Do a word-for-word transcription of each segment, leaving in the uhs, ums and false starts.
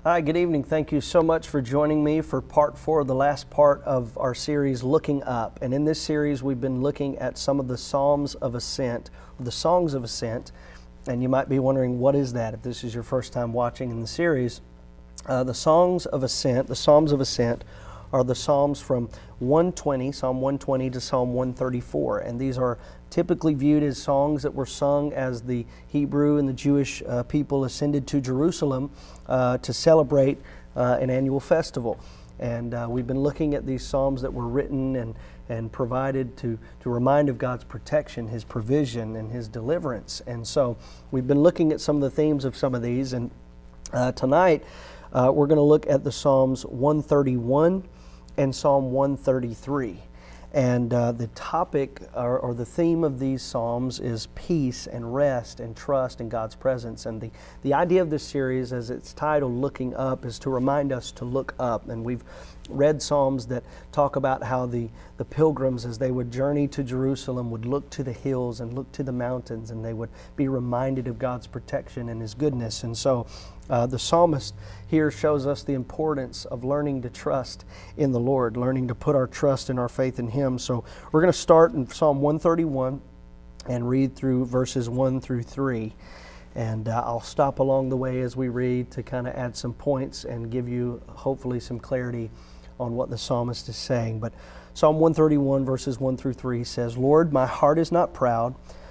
Hi, good evening. Thank you so much for joining me for part four, the last part of our series, Looking Up. And in this series, we've been looking at some of the Psalms of Ascent, the Songs of Ascent. And you might be wondering, what is that? If this is your first time watching in the series, uh, the Songs of Ascent, the Psalms of Ascent, are the Psalms from one twenty, Psalm one twenty to Psalm one thirty-four. And these are typically viewed as songs that were sung as the Hebrew and the Jewish uh, people ascended to Jerusalem uh, to celebrate uh, an annual festival. And uh, we've been looking at these psalms that were written and, and provided to, to remind of God's protection, His provision, and His deliverance. And so we've been looking at some of the themes of some of these. And uh, tonight uh, we're going to look at the Psalms one thirty-one and Psalm one thirty-three. And uh, the topic or, or the theme of these Psalms is peace and rest and trust in God's presence. And the, the idea of this series, as it's titled, Looking Up, is to remind us to look up. And we've read Psalms that talk about how the, the pilgrims, as they would journey to Jerusalem, would look to the hills and look to the mountains, and they would be reminded of God's protection and His goodness. And so uh, the psalmist here shows us the importance of learning to trust in the Lord, learning to put our trust and our faith in Him. So we're going to start in Psalm one thirty-one and read through verses one through three. And uh, I'll stop along the way as we read to kind of add some points and give you hopefully some clarity on what the psalmist is saying. But Psalm one thirty-one verses one through three says, "Lord, my heart is not proud,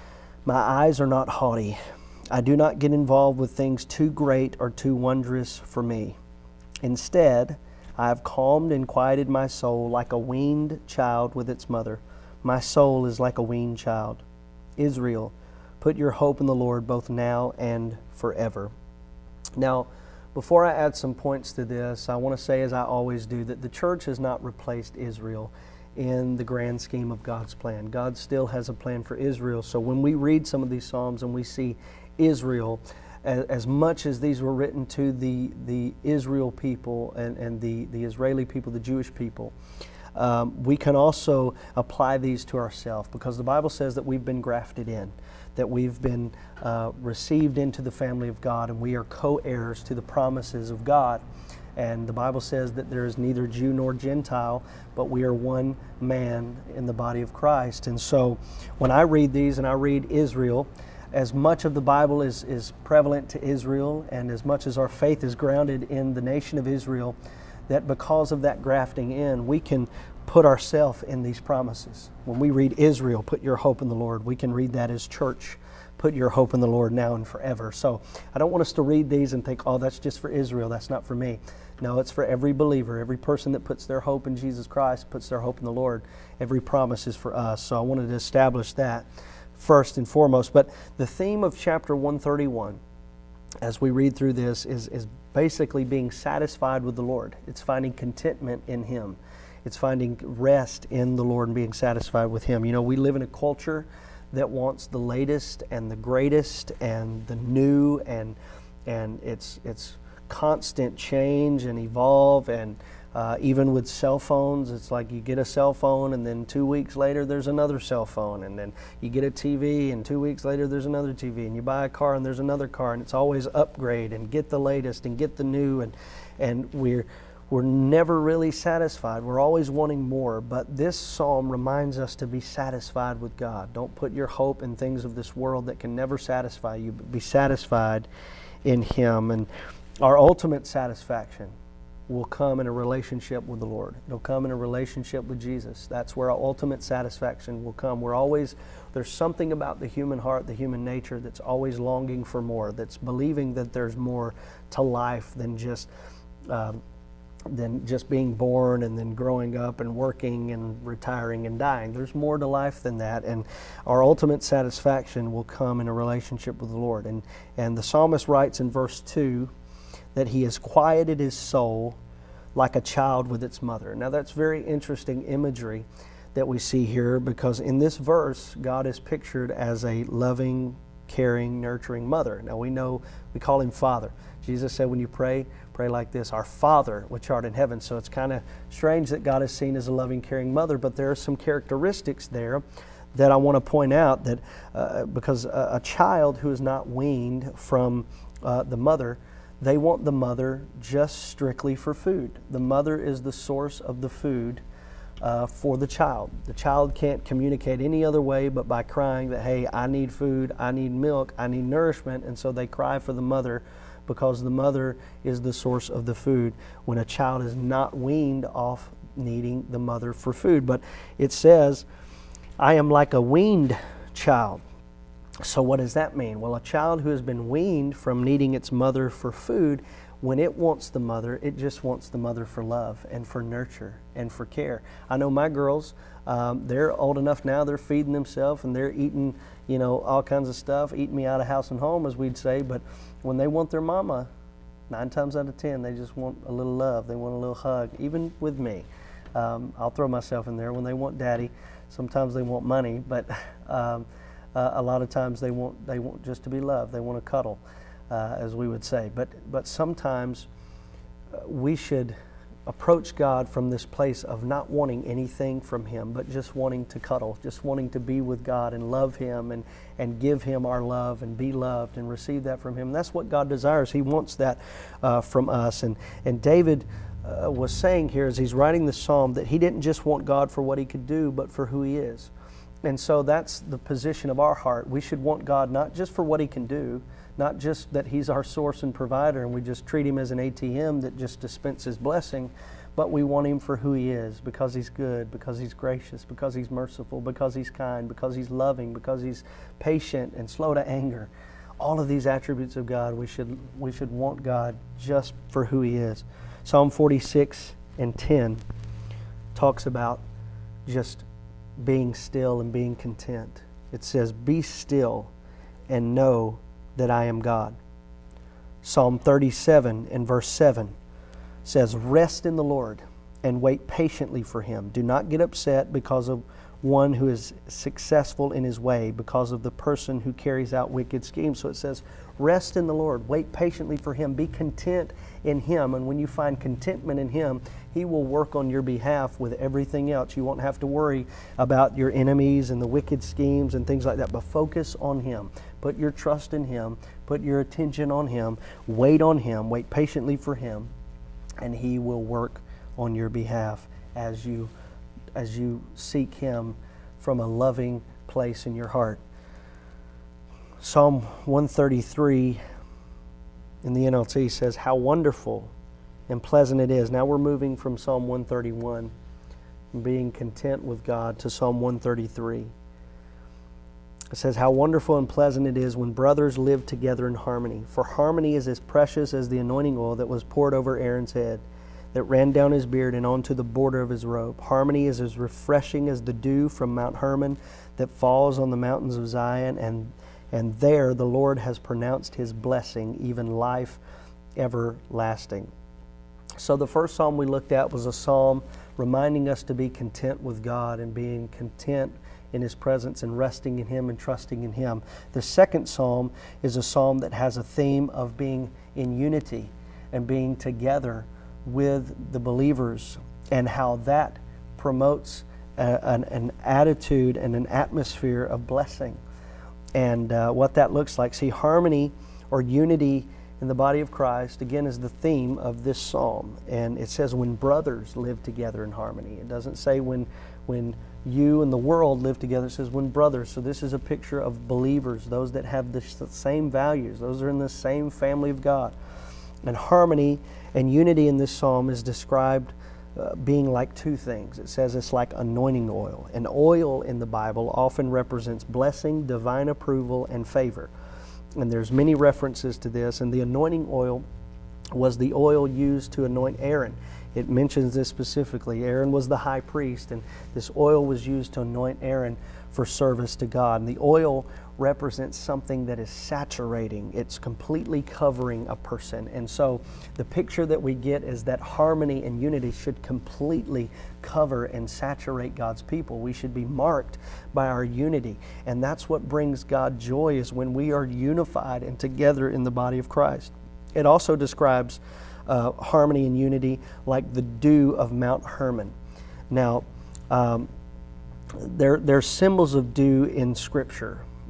my eyes are not haughty. I do not get involved with things too great or too wondrous for me. Instead, I have calmed and quieted my soul like a weaned child with its mother. My soul is like a weaned child. Israel, put your hope in the Lord both now and forever." Now, before I add some points to this, I want to say, as I always do, that the church has not replaced Israel in the grand scheme of God's plan. God still has a plan for Israel. So when we read some of these Psalms and we see Israel, as, as much as these were written to the, the Israel people and, and the, the Israeli people, the Jewish people, um, we can also apply these to ourselves, because the Bible says that we've been grafted in, that we've been uh, received into the family of God, and we are co-heirs to the promises of God. And the Bible says that there is neither Jew nor Gentile, but we are one man in the body of Christ. And so when I read these and I read Israel, as much of the Bible is, is prevalent to Israel, and as much as our faith is grounded in the nation of Israel, that because of that grafting in, we can put ourselves in these promises. When we read Israel, put your hope in the Lord, we can read that as church, put your hope in the Lord now and forever. So I don't want us to read these and think, oh, that's just for Israel, that's not for me. No, it's for every believer, every person that puts their hope in Jesus Christ, puts their hope in the Lord. Every promise is for us. So I wanted to establish that first and foremost. But the theme of chapter one thirty-one, as we read through this, is, is basically being satisfied with the Lord. It's finding contentment in Him. It's finding rest in the Lord and being satisfied with Him. You know, we live in a culture that wants the latest and the greatest and the new, and and it's it's constant change and evolve. And uh, even with cell phones, it's like you get a cell phone and then two weeks later there's another cell phone, and then you get a T V and two weeks later there's another T V, and you buy a car and there's another car, and it's always upgrade and get the latest and get the new, and and we're We're never really satisfied. We're always wanting more. But this psalm reminds us to be satisfied with God. Don't put your hope in things of this world that can never satisfy you, but be satisfied in Him. And our ultimate satisfaction will come in a relationship with the Lord. It'll come in a relationship with Jesus. That's where our ultimate satisfaction will come. We're always, there's something about the human heart, the human nature, that's always longing for more, that's believing that there's more to life than just um, than just being born and then growing up and working and retiring and dying. There's more to life than that, and our ultimate satisfaction will come in a relationship with the Lord. And, and the psalmist writes in verse two that he has quieted his soul like a child with its mother. Now that's very interesting imagery that we see here, because in this verse, God is pictured as a loving, caring, nurturing mother. Now we know, we call Him Father. Jesus said, when you pray, pray like this, "Our Father, which art in heaven." So it's kind of strange that God is seen as a loving, caring mother, but there are some characteristics there that I want to point out, that uh, because a, a child who is not weaned from uh, the mother, They want the mother just strictly for food. The mother is the source of the food uh, for the child. The child can't communicate any other way but by crying that, hey, I need food, I need milk, I need nourishment, and so they cry for the mother because the mother is the source of the food when a child is not weaned off needing the mother for food. But it says, I am like a weaned child. So what does that mean? Well, a child who has been weaned from needing its mother for food, when it wants the mother, it just wants the mother for love and for nurture and for care. I know my girls, um, they're old enough now, they're feeding themselves and they're eating, you know, all kinds of stuff, eating me out of house and home, as we'd say. But when they want their mama, nine times out of ten, they just want a little love. They want a little hug, even with me. Um, I'll throw myself in there. When they want daddy, sometimes they want money, but um, uh, a lot of times they want they want just to be loved. They want to cuddle, uh, as we would say. But but sometimes uh, we should approach God from this place of not wanting anything from Him, but just wanting to cuddle, just wanting to be with God and love Him and, and give Him our love and be loved and receive that from Him. And that's what God desires. He wants that uh, from us. And, and David uh, was saying here as he's writing the psalm that he didn't just want God for what He could do, but for who He is. And so that's the position of our heart. We should want God not just for what He can do, not just that He's our source and provider and we just treat Him as an A T M that just dispenses blessing, but we want Him for who He is, because He's good, because He's gracious, because He's merciful, because He's kind, because He's loving, because He's patient and slow to anger. All of these attributes of God, we should, we should want God just for who He is. Psalm forty-six and ten talks about just being still and being content. It says, be still and know that I am God. Psalm thirty-seven and verse seven says, rest in the Lord and wait patiently for Him. Do not get upset because of one who is successful in his way, because of the person who carries out wicked schemes. So it says, rest in the Lord, wait patiently for Him, be content in Him. And when you find contentment in Him, He will work on your behalf with everything else. You won't have to worry about your enemies and the wicked schemes and things like that, but focus on Him. Put your trust in Him, put your attention on Him, wait on Him, wait patiently for Him, and He will work on your behalf as you as you seek Him from a loving place in your heart. Psalm one thirty-three in the N L T says, how wonderful and pleasant it is. Now we're moving from Psalm one thirty-one and being content with God to Psalm one thirty-three. It says, how wonderful and pleasant it is when brothers live together in harmony. For harmony is as precious as the anointing oil that was poured over Aaron's head, that ran down his beard and onto the border of his robe. Harmony is as refreshing as the dew from Mount Hermon that falls on the mountains of Zion, and, and there the Lord has pronounced His blessing, even life everlasting. So the first psalm we looked at was a psalm reminding us to be content with God and being content in His presence and resting in Him and trusting in Him. The second psalm is a psalm that has a theme of being in unity and being together with the believers, and how that promotes a, an, an attitude and an atmosphere of blessing, and uh, what that looks like. See, harmony or unity in the body of Christ, again, is the theme of this psalm. And it says when brothers live together in harmony. It doesn't say when, when you and the world live together. It says when brothers. So this is a picture of believers, those that have the same values. Those are in the same family of God. And harmony and unity in this psalm is described uh, being like two things. It says it's like anointing oil. And oil in the Bible often represents blessing, divine approval, and favor. And there's many references to this. And the anointing oil was the oil used to anoint Aaron. It mentions this specifically. Aaron was the high priest, and this oil was used to anoint Aaron for service to God. And the oil represents something that is saturating. It's completely covering a person. And so the picture that we get is that harmony and unity should completely cover and saturate God's people. We should be marked by our unity. And that's what brings God joy, is when we are unified and together in the body of Christ. It also describes uh, harmony and unity like the dew of Mount Hermon. Now, um, there, there are symbols of dew in Scripture.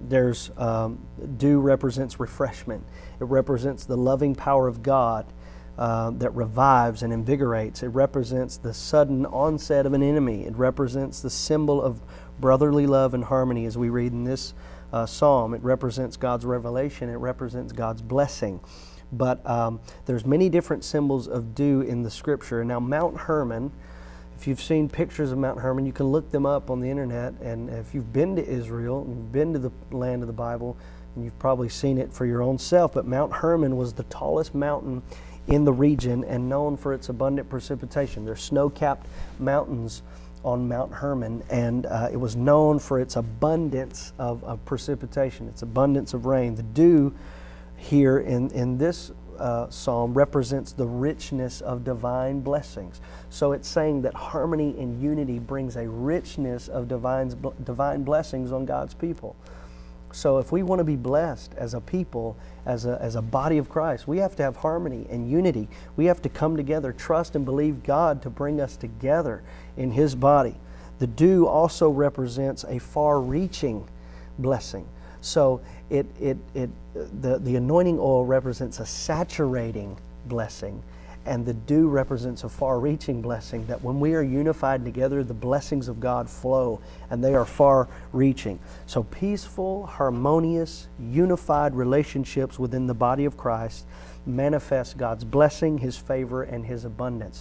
there's um, dew represents refreshment. It represents the loving power of God uh, that revives and invigorates. It represents the sudden onset of an enemy. It represents the symbol of brotherly love and harmony, as we read in this uh, psalm. It represents God's revelation. It represents God's blessing. But um, there's many different symbols of dew in the Scripture. Now, Mount Hermon, if you've seen pictures of Mount Hermon, you can look them up on the internet. And if you've been to Israel, and you've been to the land of the Bible, and you've probably seen it for your own self, but Mount Hermon was the tallest mountain in the region and known for its abundant precipitation. There's snow-capped mountains on Mount Hermon, and uh, it was known for its abundance of, of precipitation, its abundance of rain. The dew here in, in this uh, psalm represents the richness of divine blessings. So it's saying that harmony and unity brings a richness of divine, divine blessings on God's people. So if we want to be blessed as a people, as a, as a body of Christ, we have to have harmony and unity. We have to come together, trust and believe God to bring us together in His body. The dew also represents a far-reaching blessing. So it, it, it, the, the anointing oil represents a saturating blessing, and the dew represents a far-reaching blessing, that when we are unified together, the blessings of God flow, and they are far-reaching. So peaceful, harmonious, unified relationships within the body of Christ manifest God's blessing, His favor, and His abundance.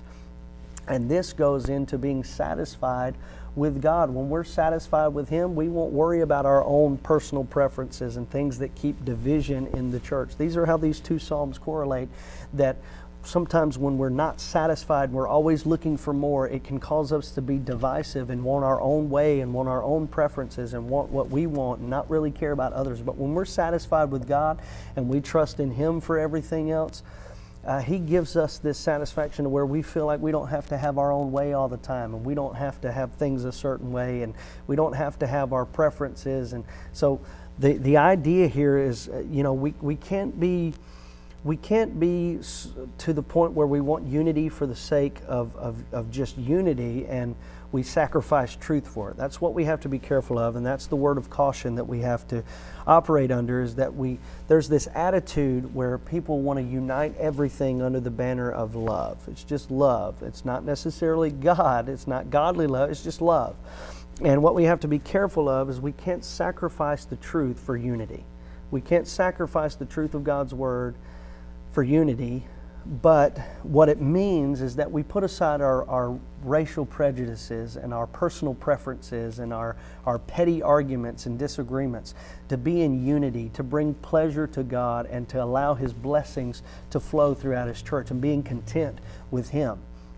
And this goes into being satisfied with God. When we're satisfied with Him, we won't worry about our own personal preferences and things that keep division in the church. These are how these two psalms correlate, that sometimes when we're not satisfied, we're always looking for more. It can cause us to be divisive and want our own way and want our own preferences and want what we want and not really care about others. But when we're satisfied with God and we trust in Him for everything else, uh, He gives us this satisfaction to where we feel like we don't have to have our own way all the time, and we don't have to have things a certain way, and we don't have to have our preferences. And so the, the idea here is, uh, you know, we, we can't be We can't be to the point where we want unity for the sake of, of, of just unity, and we sacrifice truth for it. That's what we have to be careful of, and that's the word of caution that we have to operate under, is that we there's this attitude where people want to unite everything under the banner of love. It's just love. It's not necessarily God. It's not godly love. It's just love. And what we have to be careful of is we can't sacrifice the truth for unity. We can't sacrifice the truth of God's word for unity, but what it means is that we put aside our, our racial prejudices and our personal preferences and our, our petty arguments and disagreements to be in unity, to bring pleasure to God and to allow His blessings to flow throughout His church, and being content with Him.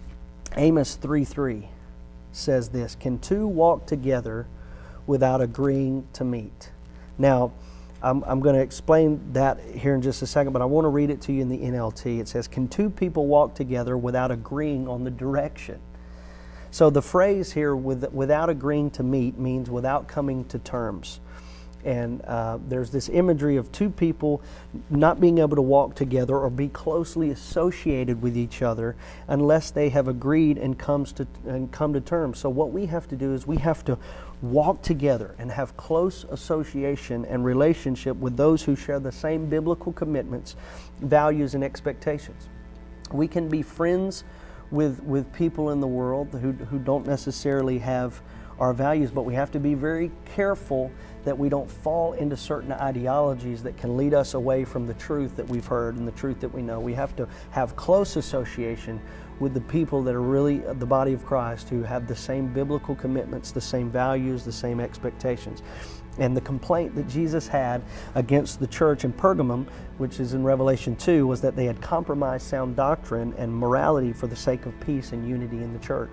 Amos three three says this, "Can two walk together without agreeing to meet?" Now, I'm, I'm going to explain that here in just a second, but I want to read it to you in the N L T. It says, "Can two people walk together without agreeing on the direction?" So the phrase here, with, without agreeing to meet, means without coming to terms. And uh, there's this imagery of two people not being able to walk together or be closely associated with each other unless they have agreed and comes to and come to terms. So what we have to do is we have to walk together and have close association and relationship with those who share the same biblical commitments, values, and expectations. We can be friends with with people in the world who, who don't necessarily have our values, but we have to be very careful that we don't fall into certain ideologies that can lead us away from the truth that we've heard and the truth that we know. We have to have close association with the people that are really the body of Christ, who have the same biblical commitments, the same values, the same expectations. And the complaint that Jesus had against the church in Pergamum, which is in Revelation two, was that they had compromised sound doctrine and morality for the sake of peace and unity in the church.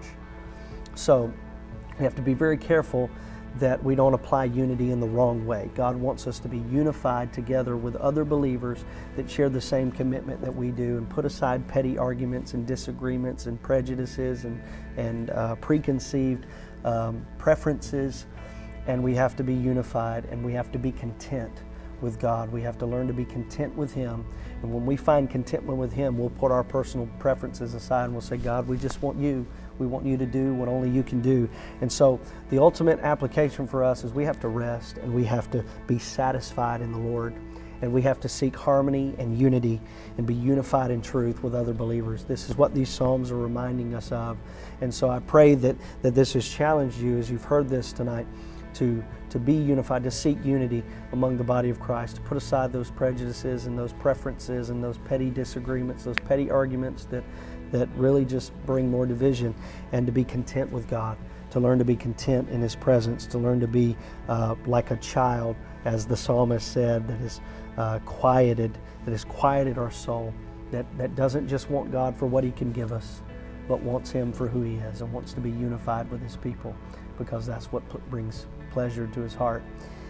So we have to be very careful that we don't apply unity in the wrong way. God wants us to be unified together with other believers that share the same commitment that we do, and put aside petty arguments and disagreements and prejudices and, and uh, preconceived um, preferences. And we have to be unified, and we have to be content with God. We have to learn to be content with Him. And when we find contentment with Him, we'll put our personal preferences aside and we'll say, God, we just want You. We want you to do what only you can do. And so the ultimate application for us is we have to rest and we have to be satisfied in the Lord. And we have to seek harmony and unity and be unified in truth with other believers. This is what these Psalms are reminding us of. And so I pray that, that this has challenged you as you've heard this tonight to, to be unified, to seek unity among the body of Christ, to put aside those prejudices and those preferences and those petty disagreements, those petty arguments that, that really just bring more division, and to be content with God, to learn to be content in His presence, to learn to be uh, like a child, as the psalmist said, that is uh, quieted, that has quieted our soul, that, that doesn't just want God for what He can give us, but wants Him for who He is and wants to be unified with His people, because that's what brings pleasure to His heart.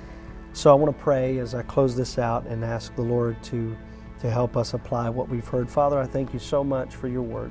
So I want to pray as I close this out and ask the Lord to, to help us apply what we've heard. Father, I thank you so much for your word.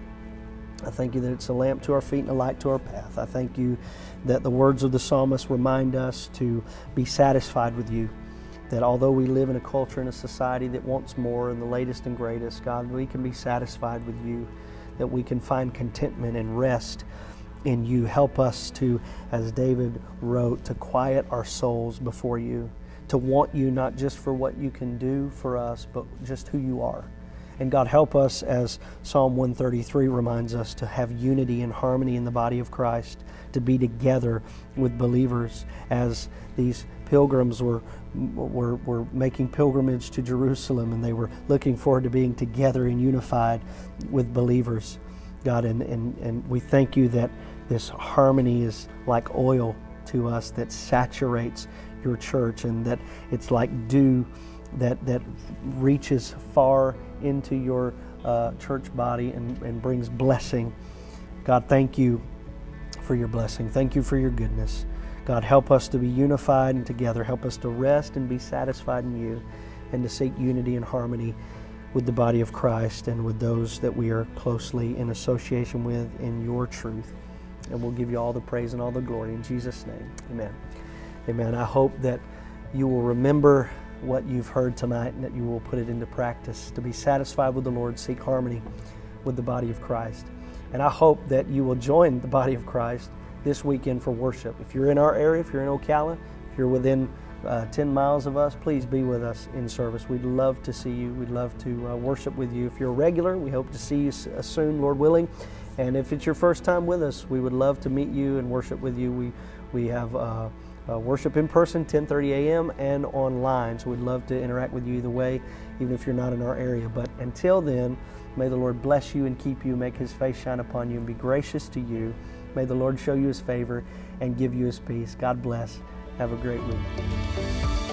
I thank you that it's a lamp to our feet and a light to our path. I thank you that the words of the psalmist remind us to be satisfied with you, that although we live in a culture and a society that wants more and the latest and greatest, God, we can be satisfied with you, that we can find contentment and rest in you. Help us to, as David wrote, to quiet our souls before you, to want you not just for what you can do for us, but just who you are. And God, help us, as Psalm one thirty-three reminds us, to have unity and harmony in the body of Christ, to be together with believers as these pilgrims were, were, were making pilgrimage to Jerusalem, and they were looking forward to being together and unified with believers. God, and, and, and we thank you that this harmony is like oil to us that saturates your church, and that it's like dew that, that reaches far into your uh, church body and, and brings blessing. God, thank you for your blessing. Thank you for your goodness. God, help us to be unified and together. Help us to rest and be satisfied in you, and to seek unity and harmony with the body of Christ and with those that we are closely in association with in your truth. And we'll give you all the praise and all the glory in Jesus' name. Amen. Amen. I hope that you will remember what you've heard tonight and that you will put it into practice, to be satisfied with the Lord, seek harmony with the body of Christ. And I hope that you will join the body of Christ this weekend for worship. If you're in our area, if you're in Ocala, if you're within uh, ten miles of us, please be with us in service. We'd love to see you. We'd love to uh, worship with you. If you're a regular, we hope to see you soon, Lord willing. And if it's your first time with us, we would love to meet you and worship with you. We, we have uh, uh, worship in person, ten thirty a m and online. So we'd love to interact with you either way, even if you're not in our area. But until then, may the Lord bless you and keep you, make His face shine upon you and be gracious to you. May the Lord show you His favor and give you His peace. God bless. Have a great week.